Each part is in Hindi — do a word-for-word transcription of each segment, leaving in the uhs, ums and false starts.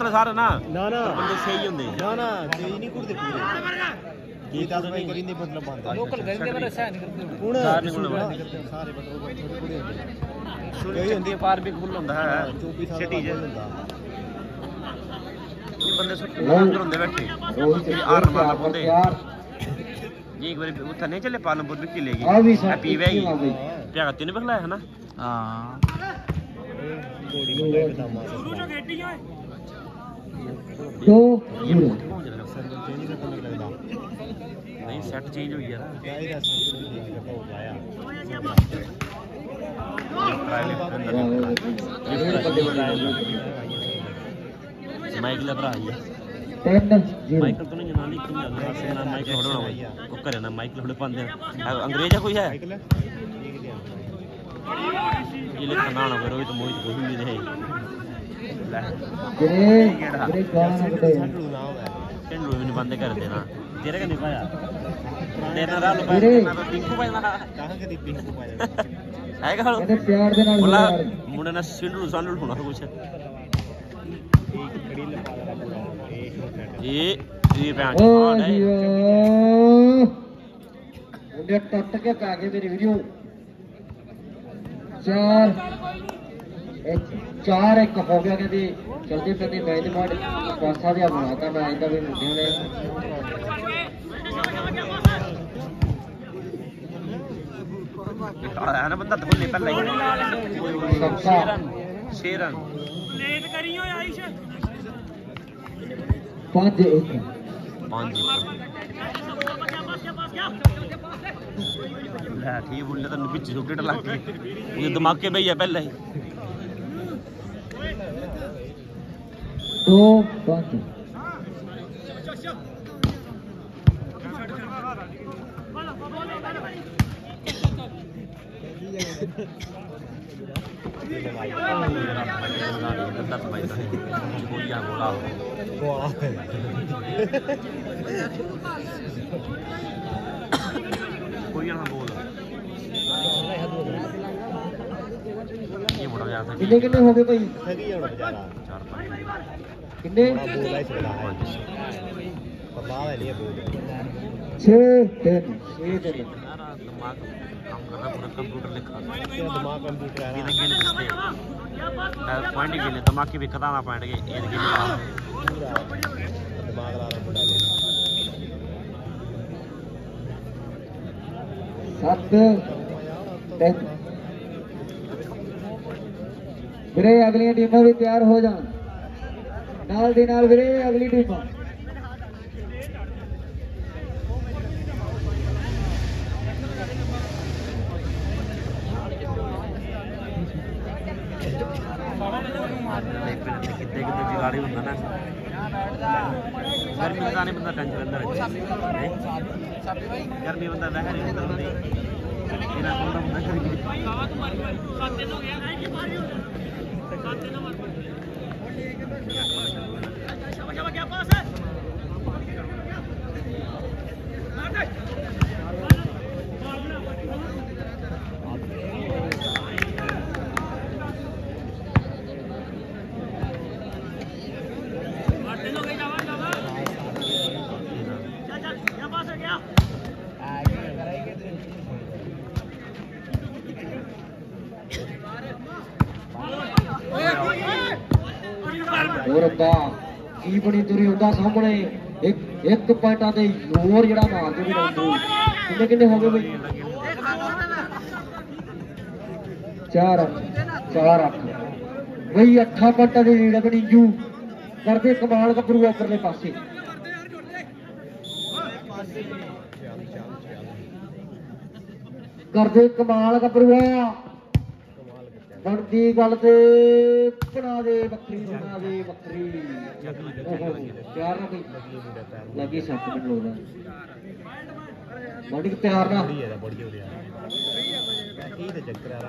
कुटते सारे ना ना ना बंदे सही होंगे ना ना तेज नहीं कुटते पूरे की दस भाई करिंदे मतलब बंद लोकल गंदे वाले सह नहीं करते हुन सारे सारे मतलब थोड़ी थोड़ी होंदी यही होंदी पार भी फुल होंदा है चौबीस साल सिटी का होंदा ये बंदे अंदर होंदे बैठे आर मार बोलते ये एक बार उठा नहीं चले पालमपुर भी लेगी पीवे ही क्या तीन बखला है ना हां गोड़ी मंगाई बता मार दो नहीं सेट चेंज हो गया ना माइकल भरा है माइकल तो नहीं जनानी क्यों जाना से नाम माइकल होड़ा को करे ना माइकल होड़े पांदे अंग्रेज है कोई है ये लिखा ना ना रोहित मोहित कोई भी नहीं गिरे गिरे गाना कटे टेंडू भी बंद कर देना तेरे का नहीं पाया तेरा राल पाया ना तो टिंकू पाया ना कहां के टिंकू पाया है का कहते प्यार दे नाल बोला मुंडे ना सिंडू सानू होना कुछ ये ये पैंट हां है मुंडे टट के पा गए मेरी वीडियो चार एक चार एक हो गया कहती चलते फिरते मैच मार पासा दिया बनाता मैच का भी मुंडे ने है ना बंदा तो नहीं पहले सबका छह रन लेट करियो आइश पांच एक पांच ला ठीक बोले तो पीछे विकेट लग गई ये दिमाग के भैया पहले ही दो पांच कोई ना बोल ये बड़ा यार कितने कितने हो गए भाई सही है बेचारा चार पांच कितने बोला ही चला है पता है नहीं बोल छह तीन छह तीन दिमाग काम कर रहा पूरा कंप्यूटर लिखा दिमाग कंप्यूटर है गिने गिने किसने पॉइंट गिने दिमाग की भी खताना पॉइंट के ये गिने दिमाग ला रहा मुंडा ले सात तीन ਵੀਰੇ ਅਗਲੀਆਂ ਟੀਮਾਂ ਵੀ ਤਿਆਰ ਹੋ ਜਾਣ ਨਾਲ ਦੀ ਨਾਲ ਵੀਰੇ ਅਗਲੀ ਟੀਮਾਂ कितने कितने जिगाड़ी होंगे ना गर्मी में नहीं बंदा टेंशन अंदर गर्मी बंदा बह नहीं होता बंदे इना बंदा बंदा करेगी बाबा तुम्हारी सात दिन हो गया है कि मारी हो सात दिन मार शाबाश शाबाश क्या पास है मार दे ਰੱਬਾ ਕੀ ਬਣੀ ਤੁਰੀ ਹੁੰਦਾ ਸਾਹਮਣੇ ਇੱਕ ਇੱਕ ਪੁਆਇੰਟਾਂ ਦੇ ਜ਼ੋਰ ਜਿਹੜਾ ਮਾਰਦੇ ਵੀ ਰਹਿੰਦੇ ਕਿੰਨੇ ਕਿੰਨੇ ਹੋ ਗਏ ਬਈ ਚਾਰ ਚਾਰ ਅੱਠ ਬਈ ਅੱਠਾਂ ਪੁਆਇੰਟਾਂ ਦੀ ਲੀਡ ਬਣੀ ਜੂ ਕਰਦੇ ਕਮਾਲ ਗੱਭਰੂ ਉੱਪਰਲੇ ਪਾਸੇ ਕਰਦੇ ਕਮਾਲ ਗੱਭਰੂਆ ਬਣਦੀ ਗੱਲ ਤੇ ਬਣਾ ਦੇ ਬੱਕਰੀ ਬਣਾ ਦੇ ਬੱਕਰੀ ਪਿਆਰ ਨਾਲ ਬਈ ਲੱਗੀ ਸੱਤ ਮਿੰਟ ਲੋਦਾ ਬੜੀ ਪਿਆਰ ਨਾਲ ਬੜੀ ਹੋ ਰਿਹਾ ਇਹ ਤੇ ਚੱਕਰ ਆ ਰਹਾ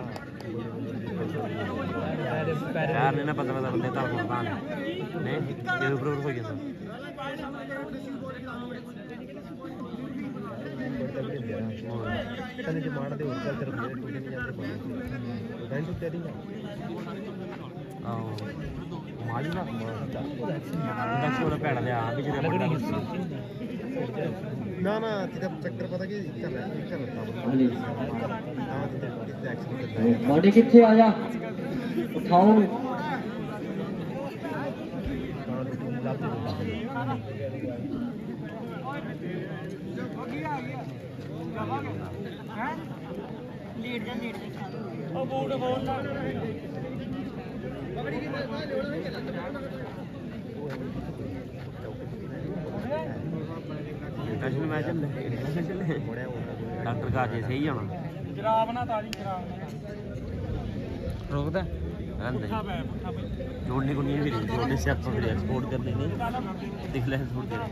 यार ने ना पता पता बंदे ता होता नहीं नहीं ये ऊपर ऊपर हो गया कने जो मार दे और कल तेरे मेरे टूटे नहीं जाते बाहर बैंड तेरी हां ਮਾਲੀ ਨਾ ਉਹਦਾ ਛੋੜਾ ਪੈੜਾ ਲਿਆ ਵੀ ਜਿਹੜਾ ਵੱਡਾ ਨਾ ਨਾ ਕਿਤੇ ਚੱਕਰ ਪਤਾ ਕੀ ਕਰ ਰਿਹਾ ਕਰ ਰਿਹਾ ਹਾਂਜੀ ਹਾਂ ਕਿਤੇ ਐਕਸੀਡੈਂਟ ਮਾਡੀ ਕਿੱਥੇ ਆ ਜਾ ਉਠਾਓ ਲੀਡ ਜਾਂ ਲੀਡ ਉਹ ਬੂਟ ਬੋਲਦਾ ਟੈਸ਼ਨ ਮੈਚ ਚੱਲੇ ਡਾਕਟਰ ਕਾ ਜੇ ਸਹੀ ਜਾਣਾ ਜਰਾਬ ਨਾ ਤਾਜੀ ਜਰਾਬ ਰੋਕਦਾ ਰਹਿੰਦਾ जोड़ने को नहीं है जोड़ने से आपको फिर एक्सपोर्ट करने नहीं दिख ले छोड़ दे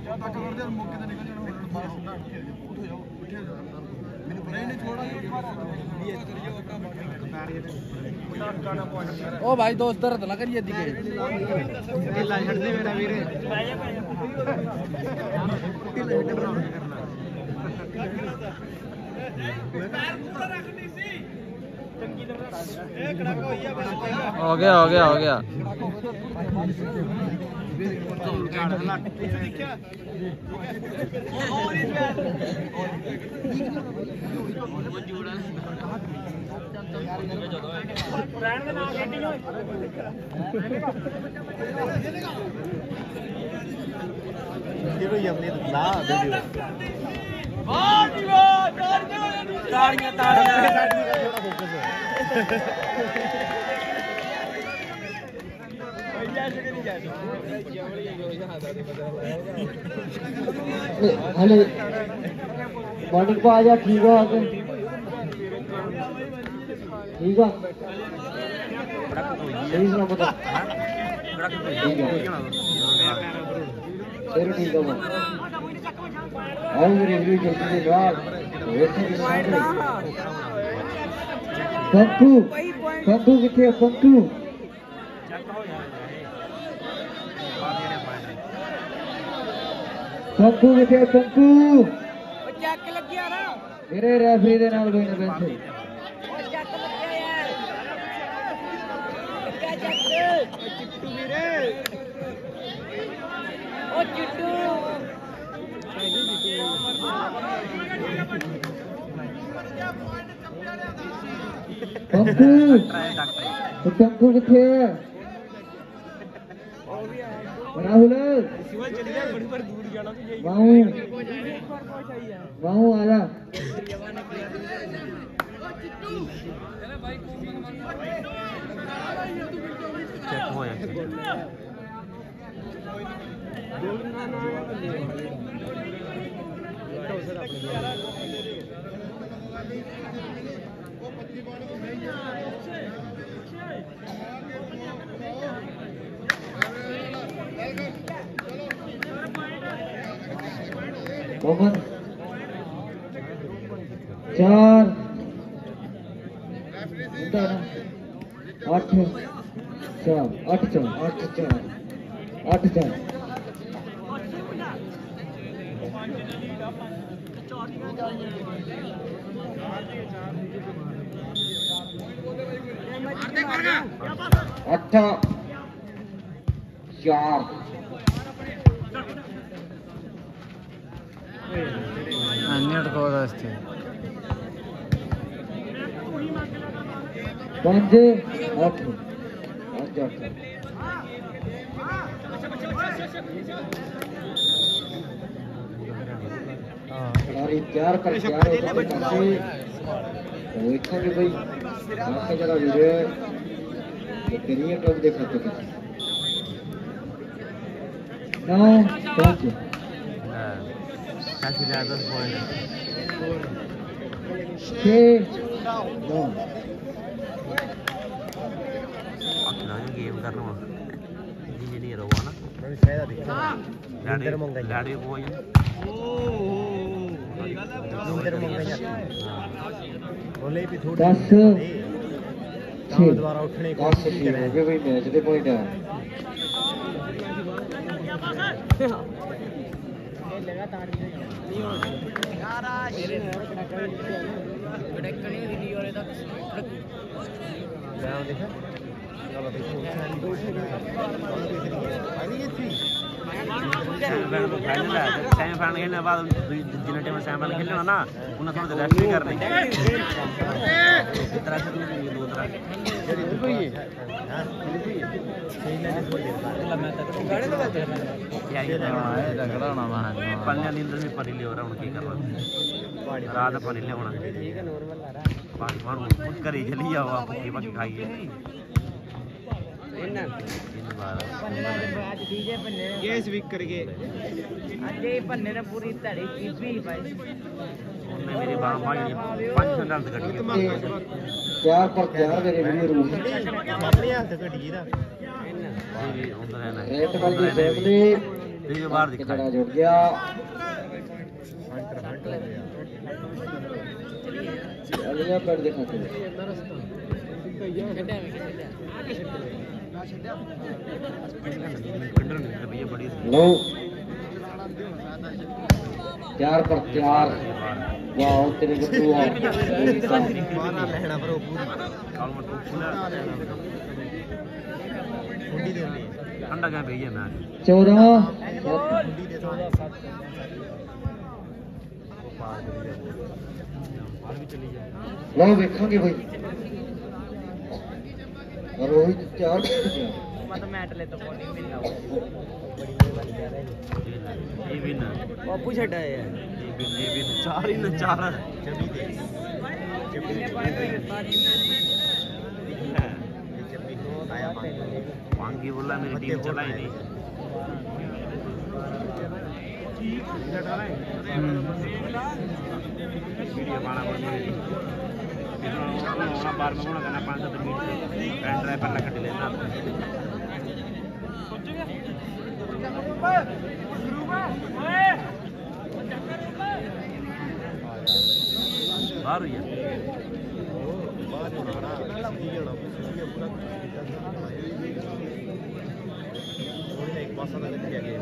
ओ भाई दोस्त दर्द ना करिए दिखे ढीला छड़ दे मेरा वीरे हो गया हो गया हो गया अपनी ला वीडियो ਤਾੜੀਆਂ ਤਾੜੀਆਂ हले मॉर्निंग को आ जा ठीक है आके ठीक है सही सुना पता ठीक है फिर ठीक है वो आओ मेरे रिव्यू जल्दी से बाद वैसे भी सामने पंकु पंकु किथे पंकु पंकु किथे पंकु ਚੱਕ ਲੱਗਿਆ ਨਾ मेरे रेफरी दे नाल कोई ना बैठे ਉਹ ਚੱਕ ਲੱਗਿਆ ਯਾਰ ਕਿਆ ਚੱਕ ਚਿੱਟੂ ਵੀਰੇ ਉਹ ਚਿੱਟੂ पंकु पंकु किथे राहुल माऊ माऊ आजा चेक हो या मोहम्मद चार आठ चार आठ चार आठ चार आठ चार अट्ठा चार अन्यट को रास्ते पांच आठ पांच आठ हमारी तैयार कर तैयार हो पासे वो इतना भी भाई आके जरा वीडियो ये करिए टॉप देखा तो नौ पांच काफी ज्यादा पॉइंट छः नौ अपना गेम करना इंजीनियर हुआ ना मैं शायद दिखा गाड़ी गाड़ी वो है नींदर मंगाई बोले भी थोड़ी दस छह दोबारा उठने को दस छः हो गए भाई मैच दे पॉइंट है लगातार यार आज कड़कड़ी वीडियो रे तक क्या देखा ਸੈਮੀਫਾਈਨਲ ਖੇਲਣ ਬਾਅਦ ਜਿੰਨੇ ਟਾਈਮ ਸੈਮੀਫਾਈਨਲ ਖੇਲਣਾ ਨਾ ਉਹਨਾਂ ਤੋਂ ਰੈਸਟ ਵੀ ਕਰਨੀ ਤਰ੍ਹਾਂ ਸੇ ਦੋ ਤਰ੍ਹਾਂ ਜਿਹੜੀ ਕੋਈ ਹੈ रगड़ा होना वहाँ पन्ने नींद में पानी ले रहा हूँ की कर रहा रात पानी ले होना पानी मार कुछ करे जल्दी आओ आप ये बाकी खाइए गैस वीक करके आज ये पन्ने ने पूरी तड़ी की भी भाई उन्होंने मेरी बात मांगी पाँच सौ डाल कर चार पर चार मेरे लिए रूम अपने हाथ घटी दा रेट वाली फैमिली ये बाहर दिखा जड़ा जुड़ गया चलिए पर दिखाते हैं लो चार पर चार वाह तेरे को तू माना लहना पर पूरी ठंडा क्या भैया मैं चौदह लो देखोगे भाई रोहित चार मत मैट ले तो बॉडी मिलना ये भी ना बापू छड़ा है ये भी ये भी चार ही ना चार जबी दे जबी आया वांगी बोला मेरी टीम चला ही नहीं वीडियो बना बना बार में गुणा करना पाँच सौ मिनट पेन ड्राइव पर लगा लेना बाहर हुई है एक पासा तक किया गया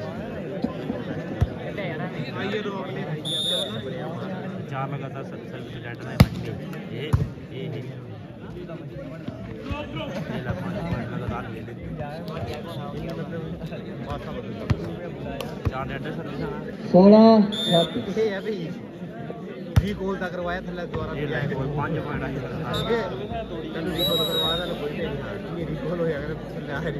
चार लगातार सर्विस डाटा है ये ये ये लगातार ले ले चार डाटा सर्विस सोलह सात ये है भाई भी कॉल तक करवाया था दोबारा ये लाइक कोई पांच पॉइंट आई आगे तनु रिकॉल करवाया था कोई नहीं ये रिकॉल हो गया अगर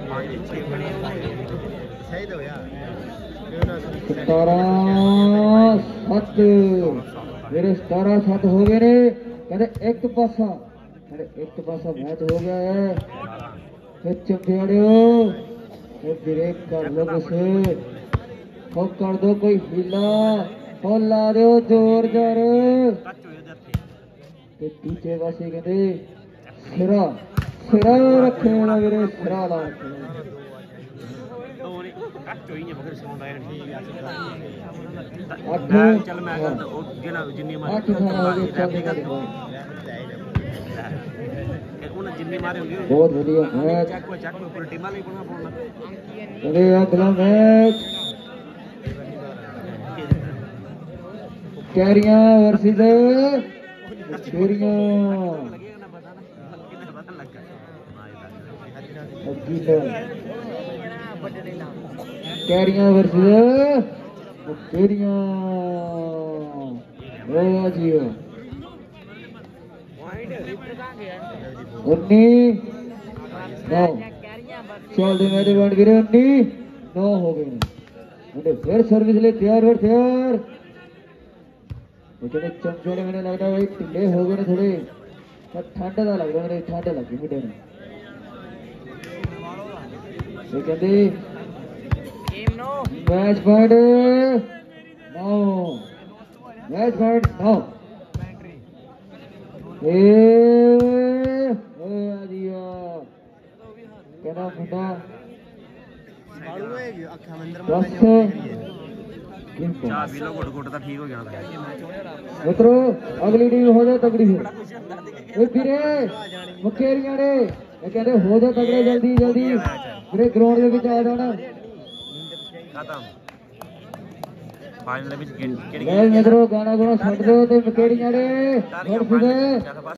सही तो यार सतारह सात मेरे सतारह सात हो गए रे कहते एक पासा अरे एक पासा मैच हो गया है फिर चंपियाड़ियो ब्रेक कर लो उसे हो कर दो कोई हिला हो ला दो जोर जोर ते पीछे वासी कहते सिरा सिरा रखे ना मेरे सिरा ला चल मैं करता ओ गिना जिन्नी मारी उन्हें जिन्नी मारे होंगे बहुत बढ़िया मैच चेक को चेक को पूरी टीम वाले बोलना बोलना अरे अगला मैच कैरियां वर्सेस कैरियां कैरियां वर्सेस कैरियां ओ जी उन्नीस नौ चल दे मेरे बन गिरे उन्नीस नौ हो गए मुझे फिर सर्विस ले तैयार हो तैयार लेकिन चंपियन मैंने लगता है भाई ढिले हो गए थोड़े ठंड का लग रहा है ठंड लगी मुझे कहते मैच पॉइंट नौ मैच पॉइंट नौ ए दिया कहना मुंडा दस चार पी लो घुट घुट तो ठीक हो गया मित्रों अगली टीम हो जाए तगड़ी फिर फिरे मुकेरियां ने कहते हो जाए तगड़े जल्दी जल्दी फिर ग्राउंड के बीच आ जाना खत्म फाइनल में मित्रों गाना गुना छड़ दो तो मुकेरियां ने